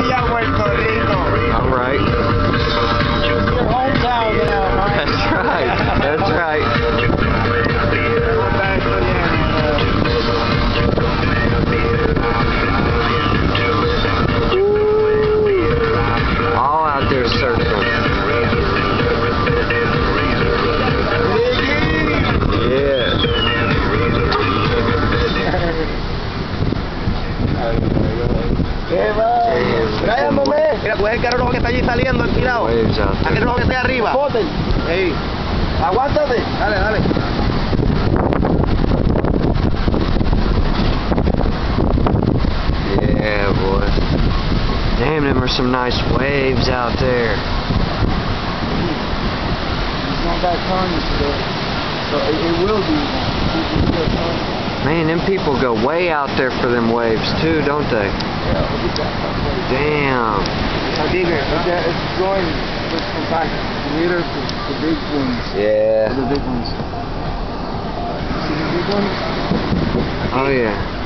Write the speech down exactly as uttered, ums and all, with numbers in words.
Villa Puerto Rico. All right. Your hometown now, Mike. That's right. That's right. All out there surfing. Yeah. Brian, mamé. Mira, coge el carro rojo que está allí saliendo, alquilado. Waves out there. Aquel rojo que está ahí arriba. Poten. Sí. Aguántate. Dale, dale. Yeah, boy. Damn, them are some nice waves out there. It's not that turning today. So it, it will be. Man, them people go way out there for them waves too, don't they? Yeah, look at that. Damn. How big is it? It's going with compact. Later to the big ones. Yeah. The big ones. See the big ones? Oh yeah.